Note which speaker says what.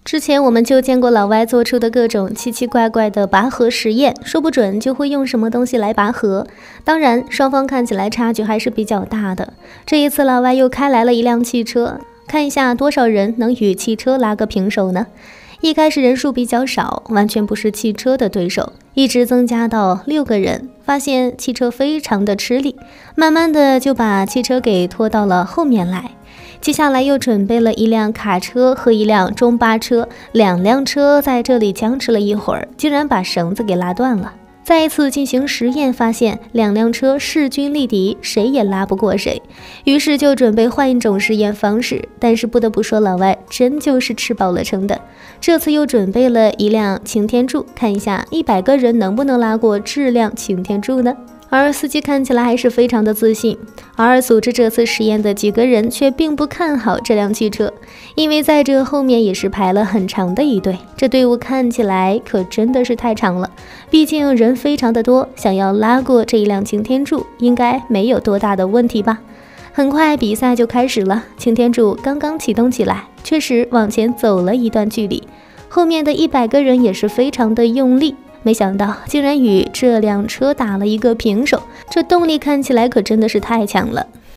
Speaker 1: 之前我们就见过老外做出的各种奇奇怪怪的拔河实验，说不准就会用什么东西来拔河。当然，双方看起来差距还是比较大的。这一次，老外又开来了一辆汽车，看一下多少人能与汽车拉个平手呢？一开始人数比较少，完全不是汽车的对手，一直增加到6个人，发现汽车非常的吃力，慢慢的就把汽车给拖到了后面来。接下来又准备了一辆卡车和一辆中巴车，2辆车在这里僵持了一会儿，竟然把绳子给拉断了。再一次进行实验，发现2辆车势均力敌，谁也拉不过谁，于是就准备换一种实验方式。但是不得不说，老外真就是吃饱了撑的。这次又准备了一辆擎天柱，看一下100个人能不能拉过质量擎天柱呢？而司机看起来还是非常的自信，而组织这次实验的几个人却并不看好这辆汽车，因为在这后面也是排了很长的一队，这队伍看起来可真的是太长了，毕竟人非常的多，想要拉过这一辆擎天柱应该没有多大的问题吧。很快比赛就开始了，擎天柱刚刚启动起来，确实往前走了一段距离，后面的100个人也是非常的用力，没想到竟然与这辆车打了一个平手，这动力看起来可真的是太强了。